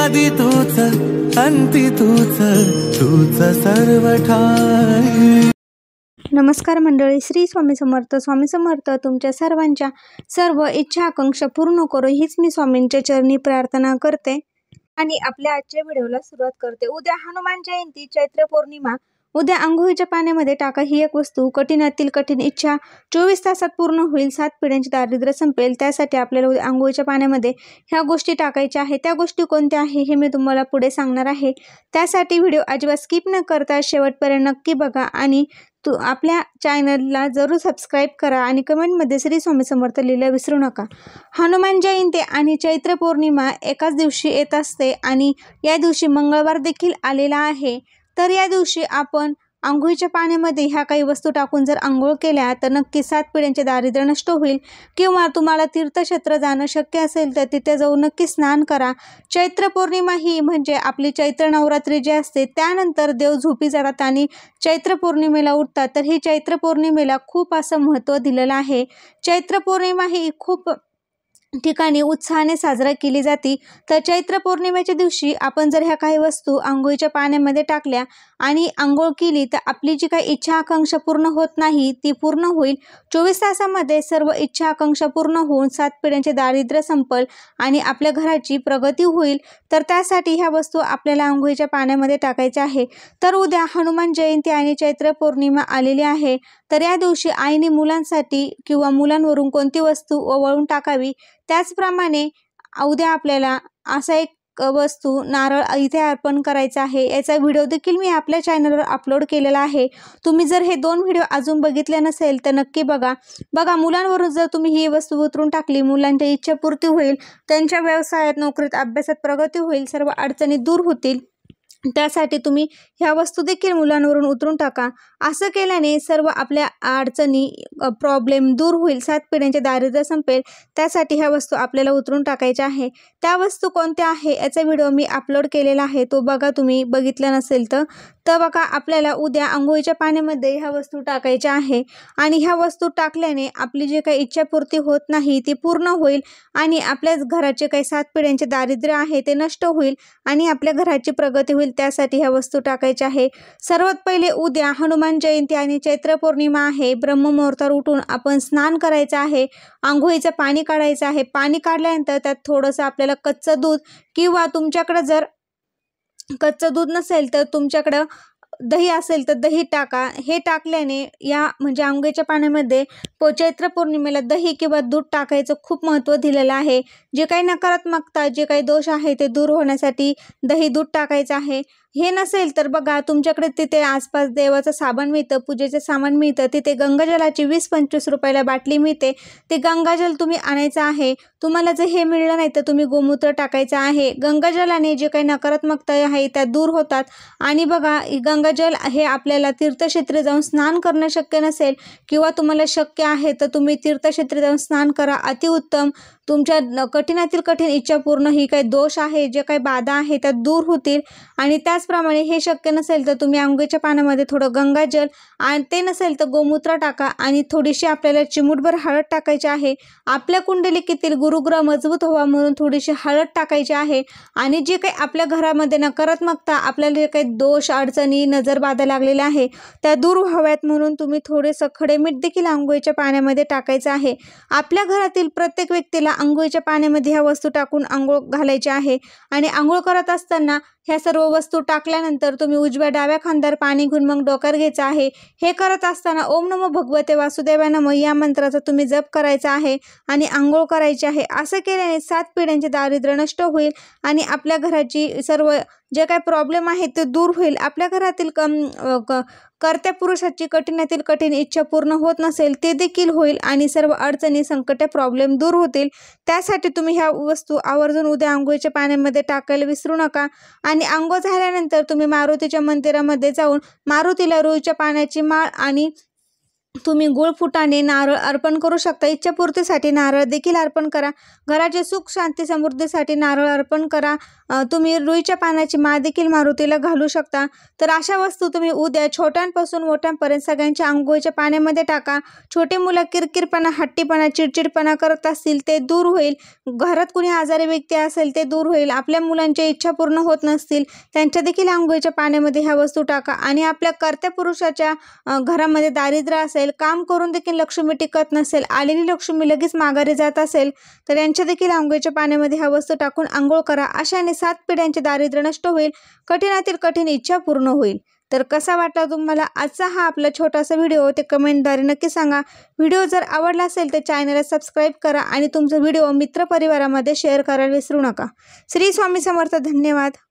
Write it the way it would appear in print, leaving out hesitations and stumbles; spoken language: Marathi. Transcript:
आदि तूच अंती तूच, तूच सर्व ठाई। नमस्कार मंडळी, श्री स्वामी समर्थ। स्वामी समर्थ तुमच्या सर्वांच्या सर्व इच्छा आकांक्षा पूर्ण करो हीच मी स्वामींच्या चरणी प्रार्थना करते आणि आपल्या आजच्या व्हिडिओला सुरुवात करते। उद्या हनुमान जयंती, चैत्र पौर्णिमा। उद्या अंघोळीच्या पाण्यामध्ये टाका ही एक वस्तू, कठीणातील कठीण इच्छा 24 तासात पूर्ण होईल, 7 पिढ्यांचे दारिद्र्य संपेल। त्यासाठी आपल्याला उद्या अंघोळीच्या पाण्यामध्ये ह्या गोष्टी टाकायच्या आहेत। त्या गोष्टी कोणत्या आहे हे मी तुम्हाला पुढे सांगणार आहे। त्यासाठी व्हिडिओ अजिबात स्किप न करता शेवटपर्यंत नक्की बघा आणि आपल्या चॅनलला जरूर सबस्क्राईब करा आणि कमेंटमध्ये श्री स्वामी समर्थ लिहायला विसरू नका। हनुमान जयंती आणि चैत्र पौर्णिमा एकाच दिवशी येत असते आणि या दिवशी मंगळवार देखील आलेला आहे। तर या दिवशी आपण अंघोळीच्या पाण्यामध्ये ह्या काही वस्तू टाकून जर अंघोळ केल्या तर नक्की 7 पिढ्यांचे दारिद्र्य नष्ट होईल। किंवा तुम्हाला तीर्थक्षेत्र जाणं शक्य असेल तर तिथे जाऊन नक्की स्नान करा। चैत्र पौर्णिमा ही म्हणजे आपली चैत्र नवरात्री जी असते त्यानंतर देव झोपी जातात आणि चैत्र पौर्णिमेला उठतात। तर ही चैत्र पौर्णिमेला खूप असं महत्त्व दिलेलं आहे। चैत्र पौर्णिमा ही खूप ठिकाणी उत्साहाने साजरा केली जाते। तर चैत्र पौर्णिमेच्या दिवशी आपण जर ह्या काही वस्तू अंघोळीच्या पाण्यामध्ये टाकल्या आणि अंघोळ केली तर आपली जी काही इच्छा आकांक्षा पूर्ण होत नाही ती पूर्ण होईल। 24 तासामध्ये सर्व इच्छा आकांक्षा पूर्ण होऊन 7 पिढ्यांचे दारिद्र्य संपल आणि आपल्या घराची प्रगती होईल। तर त्यासाठी ह्या वस्तू आपल्याला अंघोळीच्या पाण्यामध्ये टाकायच्या आहे। तर उद्या हनुमान जयंती आणि चैत्र पौर्णिमा आलेली आहे। तर या दिवशी आईने मुलांसाठी किंवा मुलांवरून कोणती वस्तू ओवाळून टाकावी, त्याचप्रमाणे उद्या आपल्याला असा एक वस्तू नारळ इथे अर्पण करायचा आहे। याचा व्हिडिओ देखील मी आपल्या चॅनलवर अपलोड केलेला आहे। तुम्ही जर हे 2 व्हिडिओ अजून बघितले नसेल तर नक्की बघा। मुलांवरून जर तुम्ही ही वस्तू उतरून टाकली, मुलांच्या इच्छापूर्ती होईल, त्यांच्या व्यवसायात, नोकरीत, अभ्यासात प्रगती होईल, सर्व अडचणी दूर होतील। त्यासाठी तुम्ही ह्या वस्तू देखील मुलांवरून उतरून टाका। असं केल्याने सर्व आपल्या अडचणी, प्रॉब्लेम दूर होईल, 7 पिढ्यांचे दारिद्र्य संपेल। त्यासाठी ह्या वस्तू आपल्याला उतरून टाकायच्या आहे। त्या वस्तू कोणत्या आहे याचा व्हिडिओ मी अपलोड केलेला आहे, तो बघा तुम्ही बघितला नसेल तर बघा। आपल्याला उद्या अंघोळीच्या पाण्यामध्ये ह्या वस्तू टाकायच्या आहे आणि ह्या वस्तू टाकल्याने आपली जी काही इच्छापूर्ती होत नाही ती पूर्ण होईल आणि आपल्या घराचे काही 7 पिढ्यांचे दारिद्र्य आहे ते नष्ट होईल आणि आपल्या घराची प्रगती होईल। त्यासाठी ह्या वस्तू टाकायच्या आहे। सर्वात पहिले उद्या हनुमान जयंती आणि चैत्र पौर्णिमा आहे। ब्रह्ममुहूर्तावर उठून आपण स्नान करायचं आहे, अंघोळीचं पाणी काढायचं आहे। पाणी काढल्यानंतर त्यात थोडंसं आपल्याला कच्चं दूध किंवा तुमच्याकडे जर कच्चं दूध नसेल तर तुमच्याकडं दही असेल तर दही टाका। हे टाकल्याने या म्हणजे अंघोळीच्या पाण्यामध्ये चैत्र पौर्णिमेला दही किंवा दूध टाकायचं खूप महत्त्व दिलेलं आहे। जे काही नकारात्मकता, जे काही दोष आहे ते दूर होण्यासाठी दही दूध टाकायचं आहे। हे नसेल तर बघा तुमच्याकडे तिथे आसपास देवाचं साबण मिळतं, पूजेचं सामान मिळतं, तिथे गंगाजलाची 20-25 रुपयाला बाटली मिळते, ते गंगाजल तुम्ही आणायचं आहे। तुम्हाला जर हे मिळलं नाही तर तुम्ही गोमूत्र टाकायचं आहे। गंगाजलाने जे काही नकारात्मकता आहे त्या दूर होतात आणि बघा गंगाजल हे आपल्याला तीर्थक्षेत्री जाऊन स्नान करणं शक्य नसेल किंवा तुम्हाला शक्य आहे तर तुम्ही तीर्थक्षेत्री जाऊन स्नान करा, अतिउत्तम। तुमच्या कठीणातील कठीण इच्छा पूर्ण, ही काही दोष आहे, जे काही बाधा आहे त्या दूर होतील। आणि त्याचप्रमाणे हे शक्य नसेल तर तुम्ही अंघोळीच्या पाण्यामध्ये थोडं गंगाजल आणि ते नसेल तर गोमूत्र टाका आणि थोडीशी आपल्याला चिमूटभर हळद टाकायची आहे। आपल्या कुंडलिकेतील गुरुग्रह मजबूत व्हावा म्हणून थोडीशी हळद टाकायची आहे आणि जे काही आपल्या घरामध्ये नकारात्मकता, आपल्याला जे काही दोष, अडचणी, नजरबाधा लागलेल्या आहे त्या दूर व्हाव्यात म्हणून तुम्ही थोडेसं खडे मीठ देखील अंघोळीच्या पाण्यामध्ये टाकायचं आहे। आपल्या घरातील प्रत्येक व्यक्तीला अंघोळीच्या पाण्यामध्ये ह्या वस्तू टाकून अंघोळ घालायची आहे आणि अंघोळ करत असताना ह्या सर्व वस्तू टाकल्यानंतर तुम्ही उजव्या डाव्या खांद्यावर पाणी घेऊन मग डोक्यावर घ्यायचं आहे। हे करत असताना ओम नमो भगवते वासुदेवाय नमः या मंत्राचा तुम्ही जप करायचा आहे आणि अंघोळ करायची आहे। असं केल्याने 7 पिढ्यांचे दारिद्र्य नष्ट होईल आणि आपल्या घराची सर्व जे काही प्रॉब्लेम आहे ते दूर होईल। आपल्या घरातील कर्त्या पुरुषाची कठीणातील कठीण इच्छा पूर्ण होत नसेल ते देखील होईल आणि सर्व अडचणी, संकटे, प्रॉब्लेम दूर होतील। त्यासाठी तुम्ही ह्या वस्तू आवर्जून उद्या अंघोळीच्या पाण्यामध्ये टाकायला विसरू नका आणि अंघोळ झाल्यानंतर तुम्ही मारुतीच्या मंदिरामध्ये जाऊन मारुतीला रुईच्या पाण्याची माळ आणि तुम्ही गुळ, फुटाणे, नारळ अर्पण करू शकता. इच्छापूर्तीसाठी नारळ देखील अर्पण करा. घराचे सुख, शांती, समृद्धीसाठी नारळ अर्पण करा. तुम्ही रुईच्या पानाची माळ देखील मारुतीला घालू शकता. तर अशा वस्तू तुम्ही उद्या छोट्यांपासून मोठ्यांपर्यंत सगळ्यांच्या अंघोळीच्या पाण्यामध्ये टाका. छोटे मुलं किरकिरपणा, हट्टीपणा, चिडचिडपणा करत असतील ते दूर होईल. घरात कुणी आजारी व्यक्ती असेल ते दूर होईल. आपल्या मुलांच्या इच्छा पूर्ण होत नसतील त्यांच्या देखील अंघोळीच्या पाण्यामध्ये ह्या वस्तू टाका. आणि आपल्या कर्त्या पुरुषाच्या घरामध्ये दारिद्र्य असेल, काम करून देखील लक्ष्मी टिकत नसेल, आलेली लक्ष्मी लगेच माघारी जात असेल तर यांच्या देखील अंघोळीच्या पाण्यामध्ये ह्या वस्तू टाकून अंघोळ करा. अशाने 7 पिढ्यांचे दारिद्र्य नष्ट होईल. कठीणातील कठीण इच्छा पूर्ण होईल. तर कसा वाटला तुम्हाला आजचा हा आपला छोटासा व्हिडिओ ते कमेंटद्वारे नक्की सांगा. व्हिडिओ जर आवडला असेल तर चॅनलला सबस्क्राईब करा आणि तुमचा व्हिडिओ मित्रपरिवारामध्ये शेअर करायला विसरू नका. श्री स्वामी समर्थ. धन्यवाद.